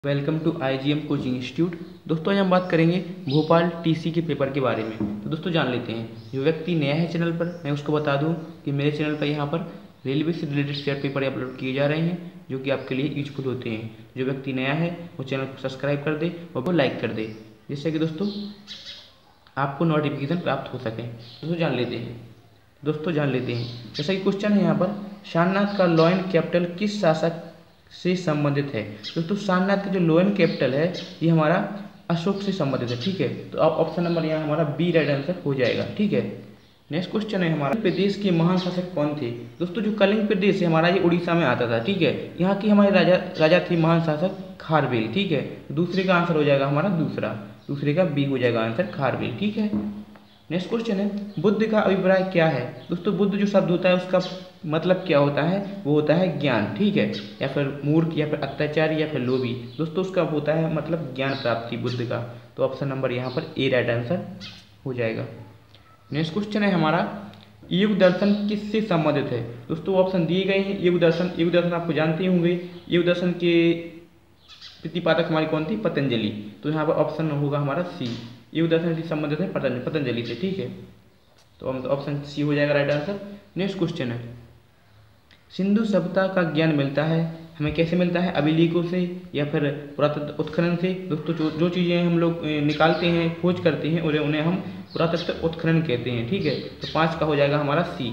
Welcome to IGM coaching institute. दोस्तों आज हम बात करेंगे भोपाल TC के पेपर के बारे में। तो दोस्तों जान लेते हैं, जो व्यक्ति नया है चैनल पर, मैं उसको बता दूं कि मेरे चैनल पर यहाँ पर रेलवे से रिलेटेड शेयर पेपर अपलोड किए जा रहे हैं जो कि आपके लिए यूजफुल होते हैं। जो व्यक्ति नया है वो चैनल को सब्सक्राइब कर दे और वो लाइक कर दे, जिससे कि दोस्तों आपको नोटिफिकेशन प्राप्त हो सके। दोस्तों जान लेते हैं जैसा कि क्वेश्चन है यहाँ पर, सारनाथ का लोयन कैपिटल किस शासक से संबंधित है। दोस्तों सारनाथ का जो लोयन कैपिटल है ये हमारा अशोक से संबंधित है। ठीक है, तो आप ऑप्शन नंबर यहाँ हमारा बी राइट आंसर हो जाएगा। ठीक है, नेक्स्ट क्वेश्चन है हमारा, प्रदेश के महान शासक कौन थे। दोस्तों जो कलिंग प्रदेश है हमारा ये उड़ीसा में आता था। ठीक है, यहाँ की हमारे राजा थे महान शासक खारवेल। ठीक है, दूसरे का आंसर हो जाएगा हमारा दूसरे का बी हो जाएगा आंसर खारवेल। ठीक है, नेक्स्ट क्वेश्चन है, बुद्ध का अभिप्राय क्या है। दोस्तों बुद्ध जो शब्द होता है उसका मतलब क्या होता है, वो होता है ज्ञान। ठीक है, या फिर मूर्ख या फिर अत्याचारी या फिर लोभी। दोस्तों उसका होता है मतलब ज्ञान प्राप्ति बुद्ध का। तो ऑप्शन नंबर यहाँ पर ए राइट आंसर हो जाएगा। नेक्स्ट क्वेश्चन है हमारा, योग दर्शन किससे संबंधित है। दोस्तों ऑप्शन दिए गए हैं। योग दर्शन आपको जानते होंगे। योग दर्शन के प्रतिपादक हमारी कौन थी, पतंजलि। तो यहाँ पर ऑप्शन होगा हमारा सी, योग दर्शन से संबंधित है पतंजलि से। ठीक है, तो ऑप्शन सी हो जाएगा राइट आंसर। नेक्स्ट क्वेश्चन है, सिंधु सभ्यता का ज्ञान मिलता है हमें कैसे मिलता है, अभिलेखों से या फिर पुरातत्व उत्खनन से। दोस्तों जो चीज़ें हम लोग निकालते हैं, खोज करते हैं, उन्हें हम पुरातत्व उत्खनन कहते हैं। ठीक है, तो 5 का हो जाएगा हमारा सी।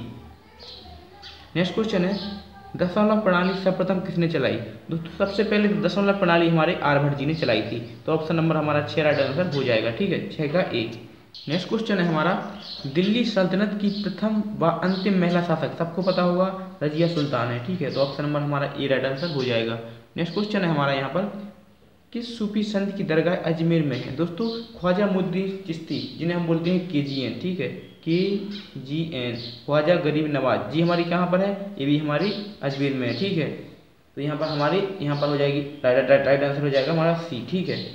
नेक्स्ट क्वेश्चन है, दशमलव प्रणाली सर्वप्रथम किसने चलाई। दोस्तों सबसे पहले दशमलव प्रणाली हमारे आर्यभट्ट जी ने चलाई थी। तो ऑप्शन नंबर हमारा 6 राइट आंसर हो जाएगा। ठीक है, 6 का ए। नेक्स्ट क्वेश्चन है हमारा, दिल्ली सल्तनत की प्रथम व अंतिम महिला शासक सबको पता होगा रजिया सुल्तान है। ठीक है, तो ऑप्शन नंबर हमारा ए राइट आंसर हो जाएगा। नेक्स्ट क्वेश्चन है हमारा यहाँ पर, किस सूफी संत की दरगाह अजमेर में है। दोस्तों ख्वाजा मुद्दीन चिश्ती, जिन्हें हम बोलते हैं KGN। ठीक है, KGN ख्वाजा गरीब नवाज जी हमारी कहाँ पर है, ये भी हमारी अजमेर में है। ठीक है, तो यहाँ पर हो जाएगी राइट आंसर हो जाएगा हमारा सी। ठीक है,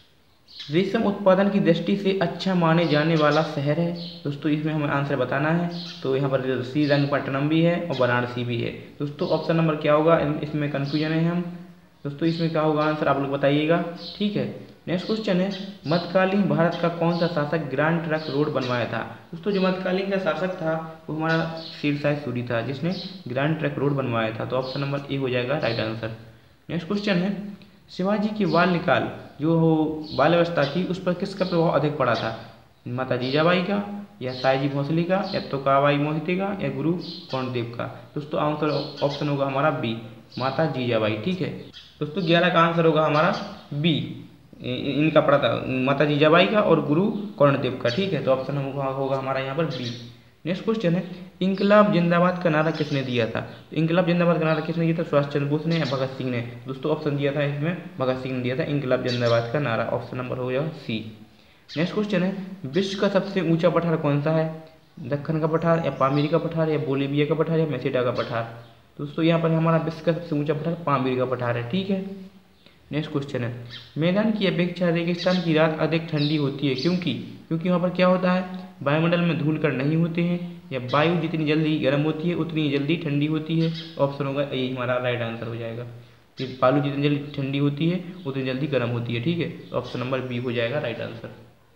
रेशम उत्पादन की दृष्टि से अच्छा माने जाने वाला शहर है। दोस्तों इसमें हमें आंसर बताना है। तो यहाँ पर श्रीरंगपट्टनम भी है और वाराणसी भी है। दोस्तों ऑप्शन नंबर क्या होगा, इसमें कन्फ्यूजन है हम। दोस्तों इसमें क्या होगा आंसर आप लोग बताइएगा। ठीक है, नेक्स्ट क्वेश्चन है, मध्यकालीन भारत का कौन सा शासक ग्रैंड ट्रंक रोड बनवाया था। दोस्तों जो मध्यकालीन का शासक था वो हमारा शेरशाह सूरी था, जिसने ग्रैंड ट्रंक रोड बनवाया था। तो ऑप्शन नंबर ए हो जाएगा राइट आंसर। नेक्स्ट क्वेश्चन है, शिवाजी की बाल निकाल जो बाल व्यवस्था थी उस पर किसका प्रभाव अधिक पड़ा था, माता जीजाबाई का या सायाजी भोसले का या तोकाबाई मोहिते का या गुरु कर्णदेव का। दोस्तों आंसर ऑप्शन होगा हमारा बी, माता जीजाबाई। ठीक है, दोस्तों 11 का आंसर होगा हमारा बी, इनका पड़ा था माता जीजाबाई का और गुरु कर्णदेव का। ठीक है, तो ऑप्शन होगा हमारा यहाँ पर बी। नेक्स्ट क्वेश्चन है, इंकलाब जिंदाबाद का नारा किसने दिया था। तो इंकलाब जिंदाबाद का नारा किसने दिया था, सुभाष चंद्र बोस ने या भगत सिंह ने। दोस्तों ऑप्शन दिया था इसमें भगत सिंह ने दिया था इंकलाब जिंदाबाद का नारा। ऑप्शन नंबर हो जाएगा सी। नेक्स्ट क्वेश्चन है, विश्व का सबसे ऊंचा पठार कौन सा है, दक्कन का पठार या पामीर का पठार या बोलीविया का पठार या मेसेडा का पठार। दोस्तों यहाँ पर हमारा विश्व का सबसे ऊंचा पठार पामीर का पठार है। ठीक है, नेक्स्ट क्वेश्चन है, मैदान की अपेक्षा रेगिस्तान की रात अधिक ठंडी होती है क्योंकि वहाँ पर क्या होता है, वायुमंडल में धूल कण नहीं होते हैं या वायु जितनी जल्दी गर्म होती है उतनी जल्दी ठंडी होती है। ऑप्शन होगा ये हमारा राइट आंसर हो जाएगा, कि वायु जितनी जल्दी ठंडी होती है उतनी जल्दी गर्म होती है। ठीक है, तो ऑप्शन नंबर बी हो जाएगा राइट आंसर।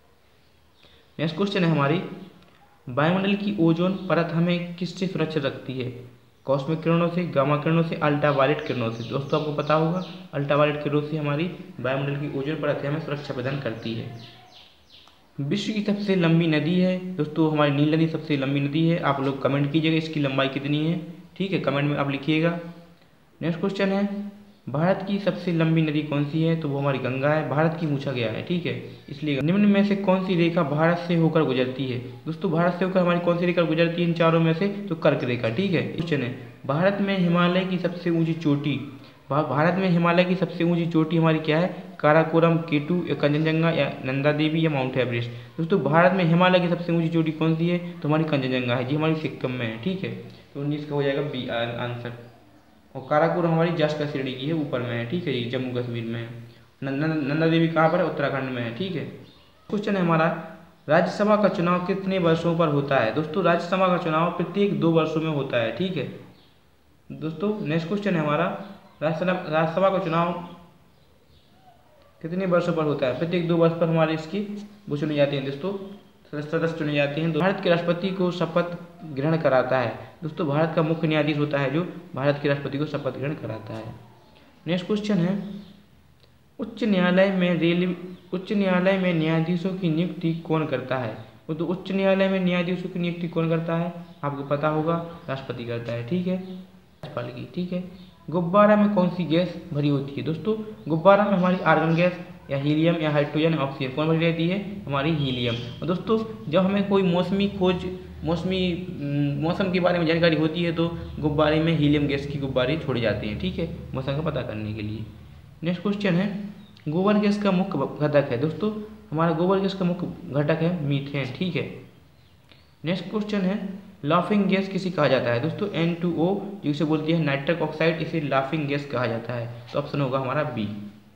नेक्स्ट क्वेश्चन है हमारी, वायुमंडल की ओजोन परत हमें किससे सुरक्षित रखती है, कॉस्मिक किरणों से, गामा किरणों से, अल्ट्रावायलेट किरणों से। दोस्तों आपको पता होगा अल्ट्रावायलेट किरणों से हमारी वायुमंडल की ओजोन परत हमें सुरक्षा प्रदान करती है। विश्व की सबसे लंबी नदी है। दोस्तों हमारी नील नदी सबसे लंबी नदी है। आप लोग कमेंट कीजिएगा इसकी लंबाई कितनी है। ठीक है, कमेंट में आप लिखिएगा। नेक्स्ट क्वेश्चन है, भारत की सबसे लंबी नदी कौन सी है। तो वो हमारी गंगा है, भारत की पूछा गया है। ठीक है, इसलिए निम्न में से कौन सी रेखा भारत से होकर गुजरती है। दोस्तों भारत से होकर हमारी कौन सी रेखा गुजरती है इन चारों में से, तो कर्क रेखा। ठीक है, क्वेश्चन है, भारत में हिमालय की सबसे ऊंची चोटी, भारत में हिमालय की सबसे ऊंची चोटी हमारी क्या है, काराकोरम, केटू या कंचनजंगा या नंदा देवी या माउंट एवरेस्ट। दोस्तों भारत में हिमालय की सबसे ऊंची चोटी कौन सी है, तो हमारी कंचनजंगा है, जी हमारी सिक्किम में है। ठीक है, तो 19 का हो जाएगा बी आंसर। और काराकोरम हमारी जास्कर श्रेणी की है, ऊपर में है। ठीक है, ये जम्मू कश्मीर में है। नंदा देवी कहाँ पर है, उत्तराखंड में है। ठीक है, क्वेश्चन है हमारा, राज्यसभा का चुनाव कितने वर्षों पर होता है। दोस्तों राज्यसभा का चुनाव प्रत्येक 2 वर्षों में होता है। ठीक है दोस्तों, नेक्स्ट क्वेश्चन है हमारा, राज्यसभा का चुनाव कितने वर्षों पर होता है? प्रत्येक 2 वर्ष पर हमारे इसकी वो चुने जाते हैं दोस्तों, सदस्य चुने जाते हैं। भारत के राष्ट्रपति को शपथ ग्रहण कराता है। दोस्तों भारत का मुख्य न्यायाधीश होता है जो भारत के राष्ट्रपति को शपथ ग्रहण कराता है। नेक्स्ट क्वेश्चन है, उच्च न्यायालय में न्यायाधीशों की नियुक्ति कौन करता है? तो उच्च न्यायालय में न्यायाधीशों की नियुक्ति कौन करता है? आपको पता होगा, राष्ट्रपति करता है। ठीक है, राज्यपाल की। ठीक है, गुब्बारा में कौन सी गैस भरी होती है? दोस्तों गुब्बारा में हमारी आर्गन गैस या हीलियम या हाइड्रोजन या ऑक्सीजन कौन भरी रहती है? हमारी हीलियम। और दोस्तों जब हमें कोई मौसम के बारे में जानकारी होती है तो गुब्बारे में हीलियम गैस की गुब्बारे छोड़े जाते हैं। ठीक है, मौसम का पता करने के लिए। नेक्स्ट क्वेश्चन है, गोबर गैस का मुख्य घटक है। दोस्तों हमारा गोबर गैस का मुख्य घटक है मीथेन। ठीक है। नेक्स्ट क्वेश्चन है, लाफिंग गैस किसे कहा जाता है? दोस्तों N2O जिसे बोलती है नाइट्रिक ऑक्साइड, इसे लाफिंग गैस कहा जाता है। तो ऑप्शन होगा हमारा बी।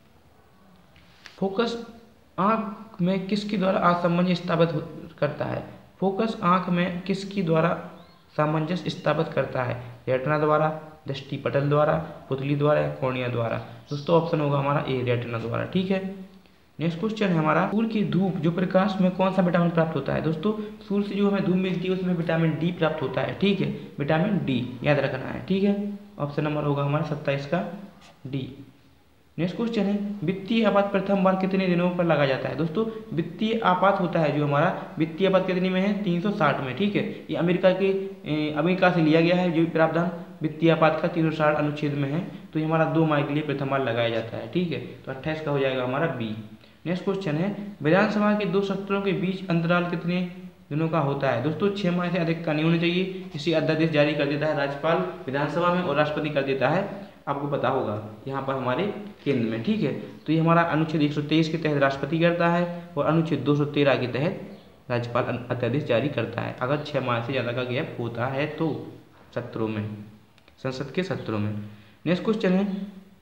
फोकस आंख में किसके द्वारा असामंजस्य स्थापित करता है? फोकस आंख में किसके द्वारा सामंजस्य स्थापित करता है? रेटिना द्वारा, दृष्टि पटल द्वारा, पुतली द्वारा या कॉर्निया द्वारा? दोस्तों ऑप्शन होगा हमारा ए, रेटिना द्वारा। ठीक है। नेक्स्ट क्वेश्चन है हमारा, सूर्य की धूप जो प्रकाश में कौन सा विटामिन प्राप्त होता है? दोस्तों सूर्य से जो हमें धूप मिलती है उसमें विटामिन डी प्राप्त होता है। ठीक है, विटामिन डी याद रखना है। ठीक है, ऑप्शन नंबर होगा हमारा 27 का डी। नेक्स्ट क्वेश्चन है, वित्तीय आपात प्रथम बार कितने दिनों पर लगा जाता है? दोस्तों वित्तीय आपात होता है जो हमारा वित्तीय आपात कितने में है? 360 में। ठीक है, ये अमेरिका से लिया गया है जो प्रावधान वित्तीय आपात का 360 अनुच्छेद में है। तो ये हमारा 2 माह के लिए प्रथम बार लगाया जाता है। ठीक है, तो 28 का हो जाएगा हमारा बी। नेक्स्ट क्वेश्चन है, विधानसभा के 2 सत्रों के बीच अंतराल कितने दिनों का होता है? दोस्तों 6 माह से अधिक का नहीं होना चाहिए। इसे अध्यादेश जारी कर देता है राज्यपाल विधानसभा में और राष्ट्रपति कर देता है, आपको पता होगा यहाँ पर हमारे केंद्र में। ठीक है, तो ये हमारा अनुच्छेद 123 के तहत राष्ट्रपति करता है और अनुच्छेद 213 के तहत राज्यपाल अध्यादेश जारी करता है अगर 6 माह से ज़्यादा का गैप होता है तो सत्रों में, संसद के सत्रों में। नेक्स्ट क्वेश्चन है,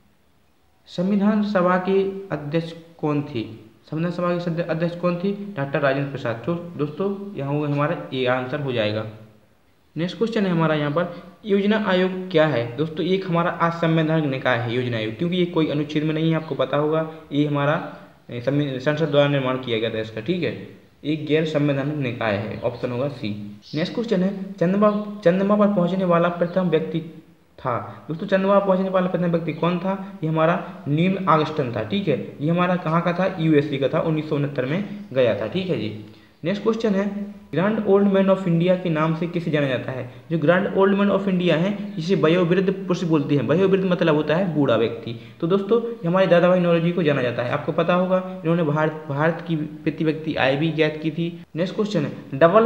संविधान सभा के अध्यक्ष कौन थे? संविधान सभा के अध्यक्ष कौन थी? डॉक्टर राजेंद्र प्रसाद। तो दोस्तों यहाँ होगा हमारा ए आंसर हो जाएगा। नेक्स्ट क्वेश्चन है हमारा यहाँ पर, योजना आयोग क्या है? दोस्तों एक हमारा असंवैधानिक निकाय है योजना आयोग, क्योंकि ये कोई अनुच्छेद में नहीं है, आपको पता होगा। ये हमारा संसद द्वारा निर्माण किया गया था इसका। ठीक है, एक गैर संवैधानिक निकाय है, ऑप्शन होगा सी। नेक्स्ट क्वेश्चन है, चंद्रमा पर पहुंचने वाला प्रथम व्यक्ति था। दोस्तों चंद्रमा पर पहुंचने वाला प्रथम व्यक्ति कौन था? ये हमारा नील आर्मस्ट्रांग था। ठीक है, ये हमारा कहाँ का था? यूएसए का था, 1969 में गया था। ठीक है जी। नेक्स्ट क्वेश्चन है, grand old man of India के नाम से किसे जाना जाता है? जो grand old man of India है जिसे वयोवृद्ध पुरुष बोलते हैं। वयोवृद्ध मतलब होता है बूढ़ा व्यक्ति। तो दोस्तों हमारे दादा भाई नौरोजी को जाना जाता है, आपको पता होगा। इन्होंने भारत की प्रति व्यक्ति आय भी ज्ञात की थी। नेक्स्ट क्वेश्चन है,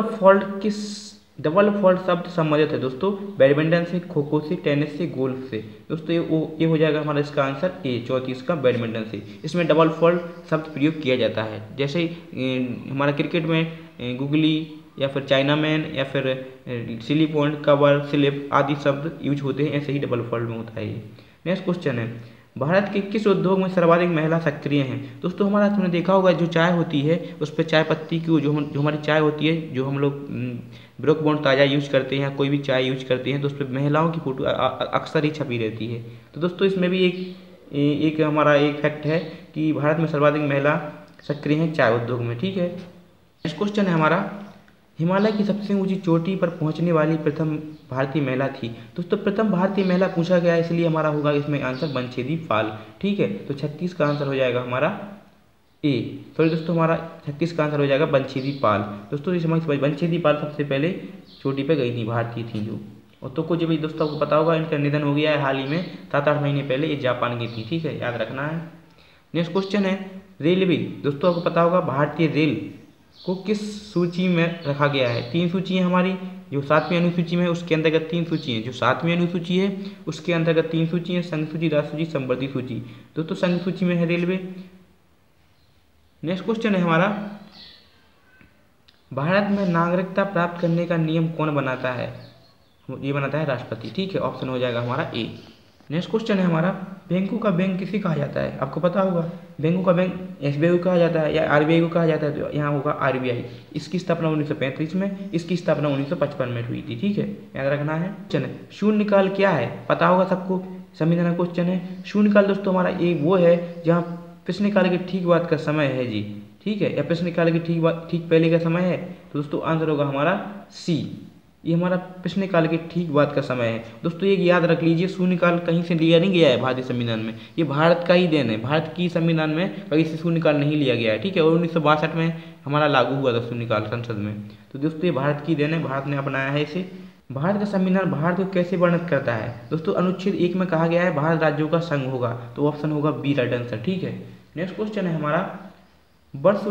डबल फॉल्ट शब्द संबंधित है? दोस्तों बैडमिंटन से, खो खो से, टेनिस से, गोल्फ से। दोस्तों ये हो जाएगा हमारा इसका आंसर ए, 34 का बैडमिंटन से। इसमें डबल फॉल्ट शब्द प्रयोग किया जाता है। जैसे हमारा क्रिकेट में गुगली या फिर चाइना मैन या फिर सिली पॉइंट, कवर, स्लिप आदि शब्द यूज होते हैं, ऐसे ही डबल फॉल्ट में होता है ये। नेक्स्ट क्वेश्चन है, भारत के किस उद्योग में सर्वाधिक महिला सक्रिय हैं? दोस्तों हमारा तुमने देखा होगा जो चाय होती है उस पर चाय पत्ती की जो हमारी चाय होती है, जो हम लोग ब्रूक बॉन्ड ताज़ा यूज करते हैं या कोई भी चाय यूज करते हैं तो उस पर महिलाओं की फोटो अक्सर ही छपी रहती है। तो दोस्तों इसमें भी एक हमारा एक फैक्ट है कि भारत में सर्वाधिक महिला सक्रिय हैं चाय उद्योग में। ठीक है। नेक्स्ट क्वेश्चन है हमारा, हिमालय की सबसे ऊंची चोटी पर पहुंचने वाली प्रथम भारतीय महिला थी? दोस्तों प्रथम भारतीय महिला पूछा गया है, इसलिए हमारा होगा इसमें आंसर बंछेदी पाल। ठीक है, तो 36 का आंसर हो जाएगा हमारा ए। सॉरी दोस्तों, हमारा 36 का आंसर हो जाएगा बंछेदी पाल। दोस्तों इस समय बंछेदी पाल सबसे पहले चोटी पर गई थी, भारतीय थी जो। और तो कुछ भी दोस्तों आपको पता होगा इनका निधन हो गया है हाल ही में, 7-8 महीने पहले। ये जापान की थी। ठीक है, याद रखना है। नेक्स्ट क्वेश्चन है, रेलवे। दोस्तों आपको पता होगा भारतीय रेल को किस सूची में रखा गया है? 3 सूची है हमारी, जो 7वीं अनुसूची में उसके अंतर्गत 3 सूची है। जो 7वीं अनुसूची है उसके अंतर्गत 3 सूची है, संघ सूची, राज्य सूची, संवर्ती सूची। दोस्तों संघ सूची में है रेलवे। नेक्स्ट क्वेश्चन है हमारा, भारत में नागरिकता प्राप्त करने का नियम कौन बनाता है? ये बनाता है राष्ट्रपति। ठीक है, ऑप्शन हो जाएगा हमारा ए। नेक्स्ट क्वेश्चन है हमारा, बैंकों का बैंक किसे कहा जाता है? आपको पता होगा बैंकों का बैंक एसबीआई को कहा जाता है या आरबीआई को कहा जाता है, तो यहाँ होगा आरबीआई। इसकी स्थापना 1935 में, इसकी स्थापना 1955 में हुई थी। ठीक है, याद रखना है। क्वेश्चन है, शून्यकाल क्या है? पता होगा सबको, संविधान का क्वेश्चन है। शून्यकाल दोस्तों हमारा एक वो है जहाँ प्रश्न काल के ठीक बाद का समय है जी, ठीक है, या प्रश्न काल के ठीक पहले का समय है, तो दोस्तों आंसर होगा हमारा सी, ये हमारा प्रश्न काल के ठीक बाद का समय है। दोस्तों ये याद रख लीजिए, शून्यकाल कहीं से लिया नहीं गया है भारतीय संविधान में, ये भारत का ही देन है, भारत की संविधान में कहीं से शून्यकाल नहीं लिया गया है, ठीक है। और 1962 में हमारा लागू हुआ था शून्यकाल संसद में। तो दोस्तों ये भारत की देन है, भारत ने अपनाया है इसे। भारत का संविधान भारत को कैसे वर्णित करता है? दोस्तों अनुच्छेद 1 में कहा गया है भारत राज्यों का संघ होगा, तो ऑप्शन होगा बी राइट आंसर, ठीक है। नेक्स्ट क्वेश्चन है हमारा, वर्ष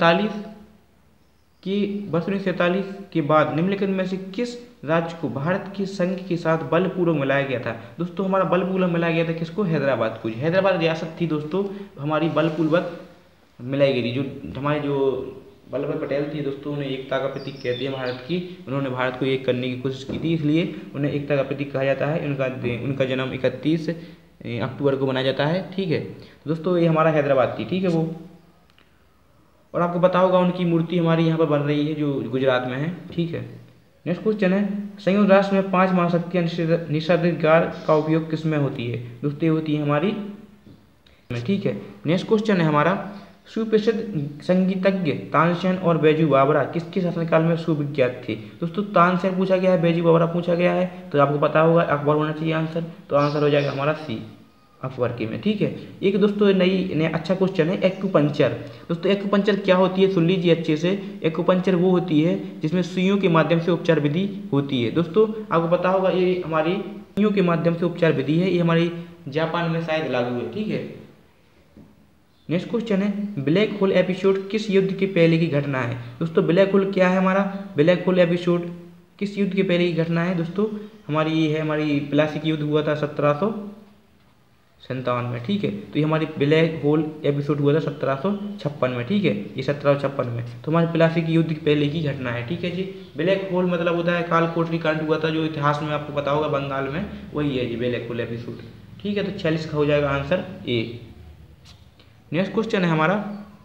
1947 के बाद निम्नलिखित में से किस राज्य को भारत के संघ के साथ बलपूर्वक मिलाया गया था? दोस्तों हमारा बलपूर्वक मिलाया गया था किसको? हैदराबाद को। हैदराबाद रियासत थी दोस्तों, हमारी बलपूर्वक मिलाई गई थी। जो हमारे जो वल्लभ भाई पटेल थे दोस्तों, उन्हें एकता का प्रतीक कहते हैं भारत की, उन्होंने भारत को एक करने की कोशिश की थी, इसलिए उन्हें एकता का प्रतीक कहा जाता है। उनका जन्म 31 अक्टूबर को मनाया जाता है, ठीक है। तो दोस्तों ये हमारा हैदराबाद थी, ठीक है वो। और आपको पता होगा उनकी मूर्ति हमारी यहाँ पर बन रही है जो गुजरात में है, ठीक है। नेक्स्ट क्वेश्चन है, संयुक्त राष्ट्र में 5 महाशक्तियाँ निषेधाधिकार का उपयोग किस में होती है? दोस्तों ये होती है हमारी, ठीक है। नेक्स्ट क्वेश्चन है हमारा, सुप्रसिद्ध संगीतज्ञ तानसेन और बैजू बावरा किसके शासनकाल में सुविख्यात थे? दोस्तों तानसेन पूछा गया है, बैजू बावरा पूछा गया है, तो आपको पता होगा अकबर होना चाहिए आंसर, तो आंसर हो जाएगा हमारा सी, अकबर के में, ठीक है। एक दोस्तों नया अच्छा क्वेश्चन है, एक्यूपंक्चर। दोस्तों एक्यूपंक्चर क्या होती है, सुन लीजिए अच्छे से। एक्यूपंक्चर वो होती है जिसमें सुइयों के माध्यम से उपचार विधि होती है। दोस्तों आपको पता होगा ये हमारी सुइयों के माध्यम से उपचार विधि है, ये हमारी जापान में शायद लागू है, ठीक है। नेक्स्ट क्वेश्चन है, ब्लैक होल एपिसोड किस युद्ध के पहले की घटना है? दोस्तों ब्लैक होल क्या है हमारा? ब्लैक होल एपिसोड किस युद्ध के पहले की घटना है? दोस्तों हमारी ये है, हमारी प्लासी युद्ध हुआ था 1757 में, ठीक है। तो ये हमारी ब्लैक होल एपिसोड हुआ था 1756 में, ठीक है, ये 1756 में। तो हमारे प्लासी युद्ध के पहले की घटना है, ठीक है जी। ब्लैक होल मतलब होता है कालकोठरी कांड हुआ था जो इतिहास में आपको पता होगा बंगाल में, वही है जी ब्लैक होल एपिसोड, ठीक है। तो 46 का हो जाएगा आंसर ए। नेक्स्ट क्वेश्चन है हमारा,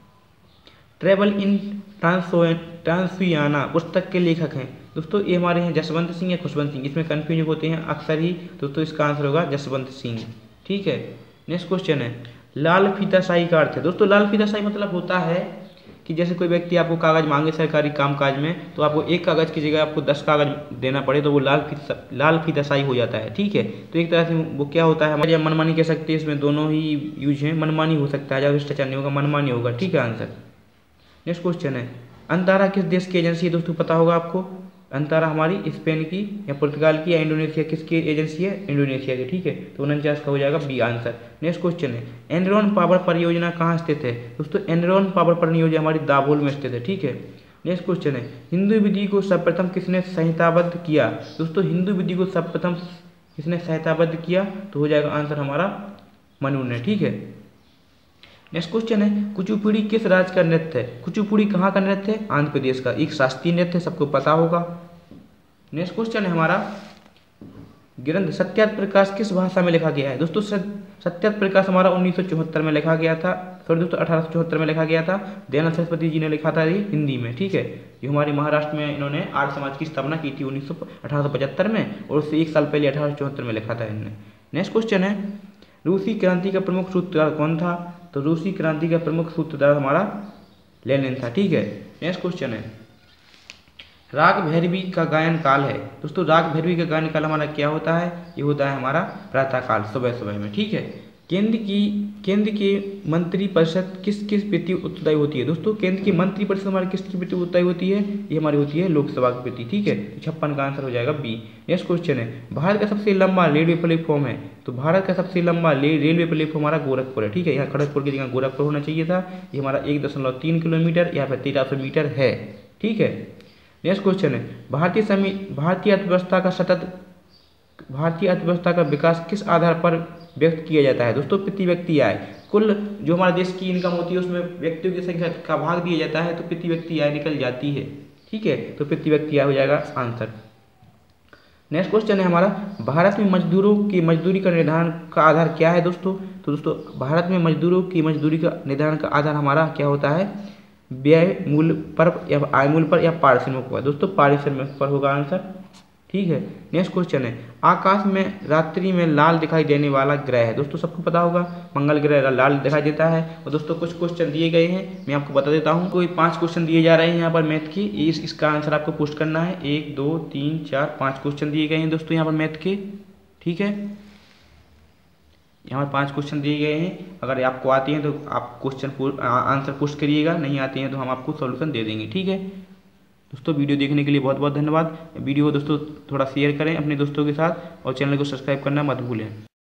ट्रेवल इन ट्रांसफियाना पुस्तक के लेखक हैं? दोस्तों ये हमारे हैं जसवंत सिंह या खुशवंत सिंह, इसमें कंफ्यूजन होते हैं अक्सर ही, दोस्तों इसका आंसर होगा जसवंत सिंह, ठीक है। नेक्स्ट क्वेश्चन है, लाल फीताशाही का अर्थ है? दोस्तों लाल फीताशाही मतलब होता है कि जैसे कोई व्यक्ति आपको कागज मांगे सरकारी कामकाज में, तो आपको एक कागज की जगह आपको 10 कागज देना पड़े, तो वो लाल फीताशाही हो जाता है, ठीक है। तो एक तरह से वो क्या होता है हमारे, मनमानी कह सकते हैं, इसमें दोनों ही यूज हैं, मनमानी हो सकता है, ज़्यादा भ्रष्टाचार नहीं होगा, मनमानी होगा, ठीक है आंसर। नेक्स्ट क्वेश्चन है, अंतारा किस देश की एजेंसी है? दोस्तों पता होगा आपको, अंतारा हमारी स्पेन की या पुर्तगाल की या इंडोनेशिया, किसकी एजेंसी है? इंडोनेशिया की, ठीक है। तो 49 का हो जाएगा बी आंसर। नेक्स्ट क्वेश्चन है, एनरॉन पावर परियोजना कहाँ स्थित है? दोस्तों एनरॉन पावर परियोजना हमारी दाभोल में स्थित है, ठीक है। नेक्स्ट क्वेश्चन है, हिंदू विधि को सर्वप्रथम किसने संहिताबद्ध किया? दोस्तों हिंदू विधि को सर्वप्रथम किसने संहिताबद्ध किया? तो हो जाएगा आंसर हमारा मनु ने, ठीक है। नेक्स्ट क्वेश्चन है, कुचिपुड़ी किस राज्य का नृत्य है? कुचिपुड़ी कहाँ का नृत्य है? आंध्र प्रदेश का, एक शास्त्रीय नृत्य है, सबको पता होगा। नेक्स्ट क्वेश्चन है हमारा, ग्रंथ सत्यार्थ प्रकाश किस भाषा में लिखा गया है? दोस्तों सत्यार्थ प्रकाश हमारा 1974 में लिखा गया था, सॉरी दोस्तों 1874 में लिखा गया था, दयानंद सरस्वती जी ने लिखा था ये हिंदी में, ठीक है। ये हमारे महाराष्ट्र में इन्होंने आर्य समाज की स्थापना की थी 1875 में, और उससे 1 साल पहले 1874 में लिखा था इन्होंने। नेक्स्ट क्वेश्चन है, रूसी क्रांति का प्रमुख सूत्रधार कौन था? तो रूसी क्रांति का प्रमुख सूत्रधार हमारा लेनिन था, ठीक है। नेक्स्ट क्वेश्चन है, राग भैरवी का गायन काल है? दोस्तों राग भैरवी का गायन काल हमारा क्या होता है? ये होता है हमारा प्रातः काल, सुबह सुबह में, ठीक है। केंद्र की मंत्रिपरिषद किस प्रति उत्तरदायी होती है? दोस्तों केंद्र की मंत्रिपरिषद हमारी किसकी प्रति उत्तरदायी होती है? ये हमारी होती है लोकसभा की प्रति, ठीक है। 56 का आंसर हो जाएगा बी। नेक्स्ट क्वेश्चन है, भारत का सबसे लंबा रेलवे प्लेटफॉर्म है? तो भारत का सबसे लंबा रेलवे प्लेटफॉर्म हमारा गोरखपुर है, ठीक है। यहाँ खड़गपुर की जगह गोरखपुर होना चाहिए था। ये हमारा 1.3 किलोमीटर या फिर 1300 मीटर है, ठीक है। नेक्स्ट क्वेश्चन है, भारतीय अर्थव्यवस्था का विकास किस आधार पर व्यक्त किया जाता है? दोस्तों प्रति व्यक्ति आय, कुल जो हमारे देश की इनकम होती है उसमें व्यक्तियों की संख्या का भाग दिया जाता है, तो प्रति व्यक्ति आय निकल जाती है, ठीक है। तो प्रति व्यक्ति आय हो जाएगा आंसर। नेक्स्ट क्वेश्चन है हमारा, भारत में मजदूरों की मजदूरी का निर्धारण का आधार क्या है? दोस्तों तो दोस्तों भारत में मजदूरों की मजदूरी का निर्धारण का आधार हमारा क्या होता है? व्यय मूल्य पर या आय मूल्य पर या पारिश्रमिक पर? दोस्तों पारिश्रमिक पर होगा आंसर, ठीक है। नेक्स्ट क्वेश्चन है, आकाश में रात्रि में लाल दिखाई देने वाला ग्रह है। दोस्तों सबको पता होगा मंगल ग्रह लाल दिखाई देता है। और दोस्तों कुछ क्वेश्चन दिए गए हैं, मैं आपको बता देता हूँ। कोई 5 क्वेश्चन दिए जा रहे हैं यहाँ पर मैथ की, इसका आंसर आपको पोस्ट करना है। 1 2 3 4 5 क्वेश्चन दिए गए हैं दोस्तों यहाँ पर मैथ के, ठीक है। यहाँ पर 5 क्वेश्चन दिए गए हैं, अगर आपको आती हैं तो आप क्वेश्चन आंसर पोस्ट करिएगा, नहीं आती हैं तो हम आपको सॉल्यूशन दे देंगे, ठीक है। दोस्तों वीडियो देखने के लिए बहुत बहुत धन्यवाद। वीडियो को दोस्तों थोड़ा शेयर करें अपने दोस्तों के साथ और चैनल को सब्सक्राइब करना मत भूलें।